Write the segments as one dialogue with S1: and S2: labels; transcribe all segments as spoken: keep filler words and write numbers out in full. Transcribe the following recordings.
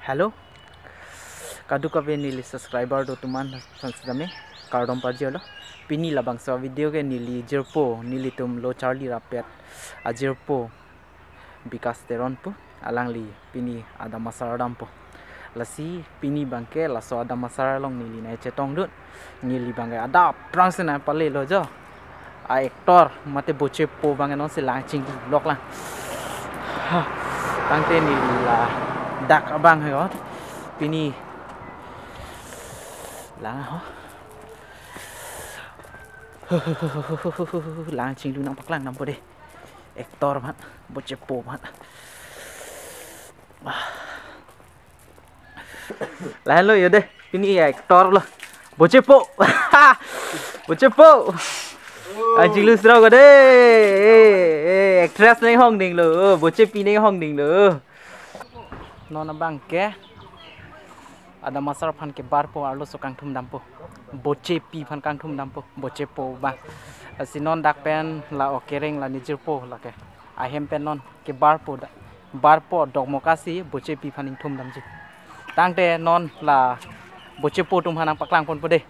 S1: Hello, kadu kabe nili subscriber do tuman sansidame kardom parjolo pini labang so video ke nili jerpo nili tum lo Charlie rapet a jerpo bikas teron po alang li pini ada masaradam po lasi pini bangke laso ada masara long nili na chetong dut nili bangke ada prangse na pale lo jo a actor mate boche po bangke non se lang ching lok lang tangte nili la dak abang hay ko pini lang ho lang ching lu nang paklang nam po de actor mat boche po mat lah lo yo de pini actor lo boche po boche po anjing lu srau ko de eh actress nei hong ding lo boche pi nei hong ding lo nona bangke ada masar phan ke bar po arlo sokang thum dampo boche pi phan kang thum dampo boche po ba sinon dak pen la okereng la nijir po la ke ahem pen non ke bar po bar po dog mokasi boche pi phan thum damji tangte non la boche po tum hanang paklang pon po de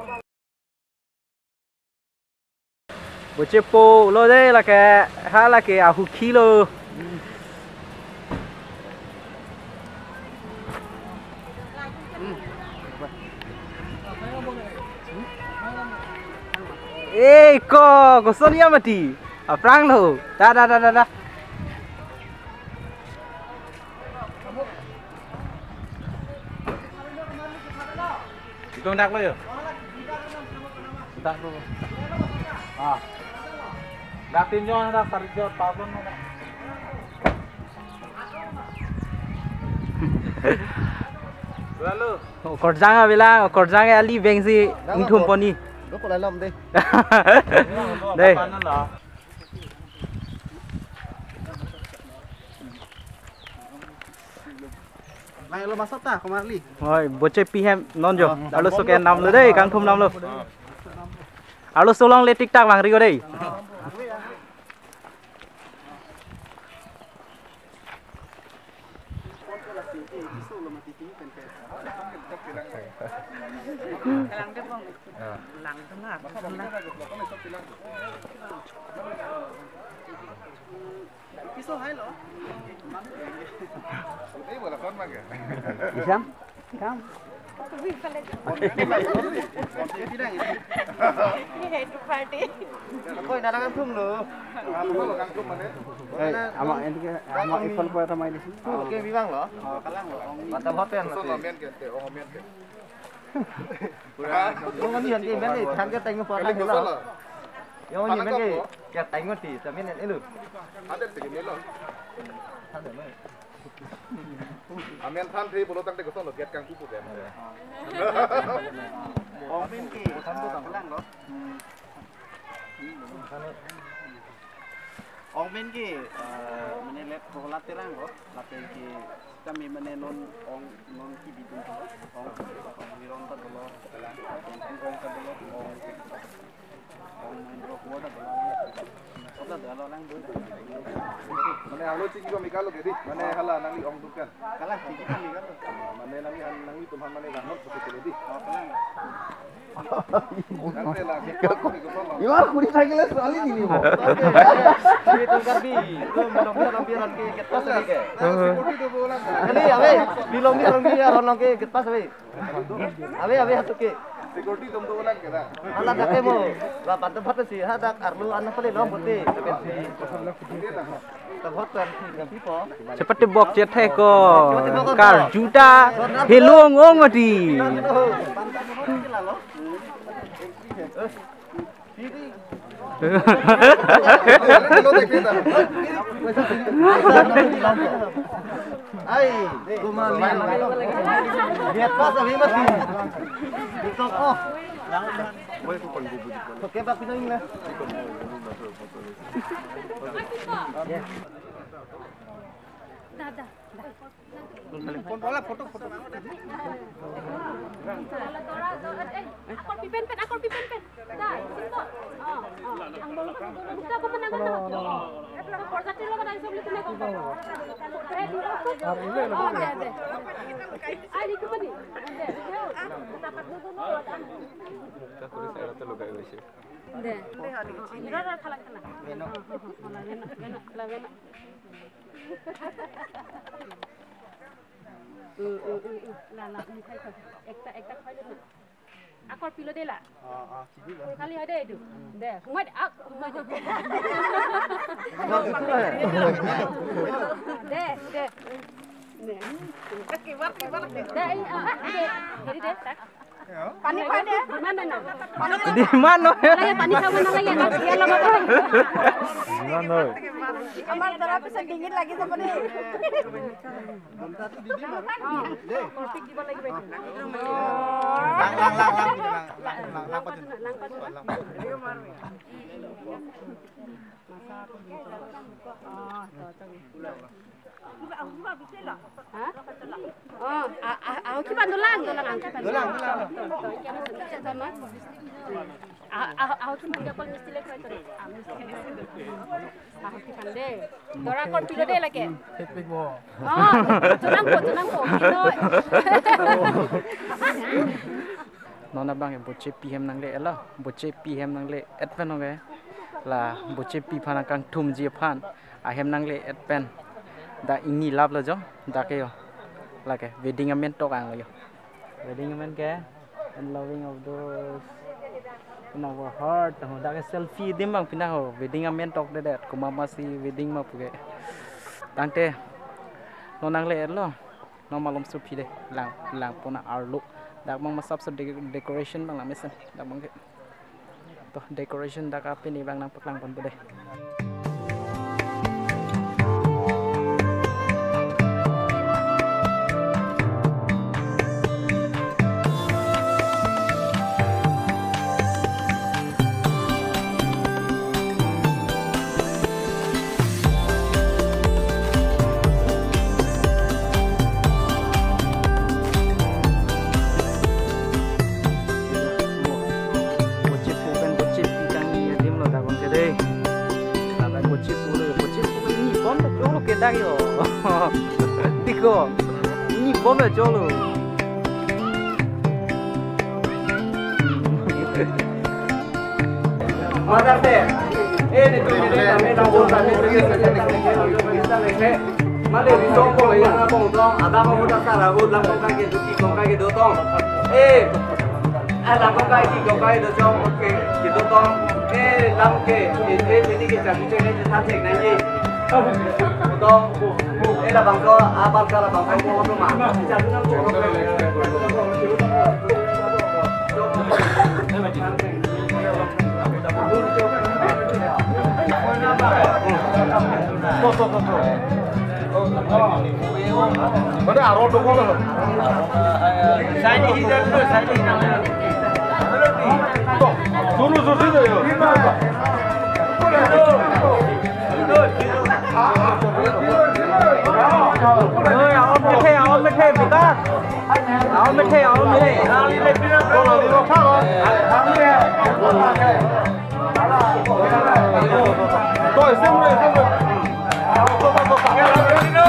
S1: boche po lo de la ke ha la ke a hu kilo eh ko ko sonia mati aprang lo da da da da da Itong dak lo yo dak lo ah dak tin jo dak tar jo tabon mo lalu korjanga bela korjanga ali bengsi inthum poni
S2: Đó có lại làm đi.
S1: Đây.
S2: Này lo masak ta, kemar li.
S1: Rồi, boche pi hem non jo. Alo so ken nam lo dei, kang thum nam lo. Alo so long le tiktak bang ri ko dei.
S3: Lang tengah,
S2: Pisau hai lo.
S4: Ini bola kon mag.
S1: Isam? Kam?
S2: Koi narangan thum lo.
S1: Eh, ama ini ama iphone ko ta mai di.
S2: Oke bilang lo. Kalang lo. Mantap hotel
S4: So
S2: nanti.
S4: men ke te o men ke.
S2: Yung ni han ke men ni han ke tang ko
S4: Ini
S2: ta
S4: ko
S2: lo. Yung ni men ke ya tang ko ti sa men ni lu.
S4: Ada te ni lo. Amen than thi bolo tang te ko so lo get kang ku ku de.
S2: Ong men ke han ko tang kalang lo. Ong men ke mene lep ko la terang lo. La te ke kami mene non ong non ki bidun ko. Ong ong wiron ta dolo. Ong ong ta dolo ong ong men ro ko da dolo. Oda dolo lang do.
S4: Mane halo chi ko mikalo ke di. Mane hala nang ong dukan.
S2: Kalang ti ko mi kan.
S4: Mane nang han nang tumhan mane ranot ko ke di.
S2: Oh kalang.
S4: Nang te la ke ko ko so lo.
S2: Iwar kuri cycle sekali ini mo. Itu kan bi. Itu belum bisa lampiran ke ket pas lagi ke.
S4: Security do bola.
S2: Kali awe bilong ni orang dia orang ke ket pas awe. Awe awe hatu ke.
S4: Security dum do bola ke da.
S2: Ala dake mo. La pantu phat si hadak arlu anna pale lo bote. Tapi si. Tabot kan si pipo.
S1: Cepat dibok jet he ko. Kar juta helong ong ati.
S2: Ay, kumali. Lihat pas abi mati. Itu oh. Oke, Pak Pinang lah.
S3: dah dah dah
S2: foto foto.
S3: Akor pipen pen, akor pipen pen. Dah, situ. Oh, oh. Ang bolo ka buka ko manang ano. Ito por sa tilo ka dai sobli tine ko. Eh, di ako. Oh, de de. Ay, di ko ba ni? De. Dapat dulu no.
S4: Ka kuri sa ira telo kayo siya.
S3: De. Ira ra khala kana. Veno. Hola, veno, veno, la veno. Hmm, hmm, hmm. La la, ni khai khai. Ekta ekta khai le. Akor pilo de la.
S2: Ah ah, cibi lah.
S3: Kali ada itu. Deh, humat ak. Deh, deh. Deh. Kibar kibar deh. Deh, deh. Jadi deh, tak. Pani pada. Mana nak?
S1: Di mana?
S3: Lagi pani sama mana lagi? Dia lama kau.
S1: Mana?
S3: Amal terapi sedingin lagi sama ni.
S2: Bentar tu di di mana? Deh.
S3: Kopi di mana lagi?
S2: Lang lang lang lang lang lang lang patu.
S3: Lang patu.
S2: Dia mana?
S3: Hah? Oh, aku kiban dolang, dolang aku kiban.
S2: Dolang, dolang.
S3: Sama. Aku aku kiban dia pun mesti lekoi tu. Aku kiban deh. Dora kon pilo deh lagi.
S2: Pek bo.
S3: Oh, tunang po, tunang po. Pilo.
S1: Nona bang boche pm nang le ala boche pm nang le advan ho ge la boche pi phana kang thum ji phan a hem nang le advan da ini lab la jo da ke yo la ke wedding amen to kang yo wedding amen ke and loving of those in our heart ho da ke selfie dim bang pina ho wedding amen tok de det ko mama si wedding ma pu ge tangte nonang le lo no malum su phi de lang lang pona arlu dak mang masap sa decoration bang lamis dak mang to decoration dak api ni bang nang paklang pon bude Dayo, Tiko, ini bomba jolo. Mana deh? Eh, ni tu ni dah ni dah bosan ni pergi saja ni kita lagi. Mana di toko lagi nak bongtong, ada apa pun tak salah, buat langsung kaki tu, kaki kaki dua tong. Eh, ada langsung kaki kaki dua tong, okey, kita tong. Eh, langsung ke, eh, ini kita kita ni kita cek nanti. Tong, eh lah bang ko, abang ko lah bang ko mo rumah. Jangan nang ko. Mana arot dong ko? Saya ni hidar tu, saya ni nang. Suruh suruh tu yo. Ơi, áo mới thay, áo mới thay phải ta. Áo mới thay, áo mới thay. Áo mới thay. Con là đi vào khác rồi. Áo mới thay. Rồi, xem rồi, xem rồi. Áo, tôi tôi tôi.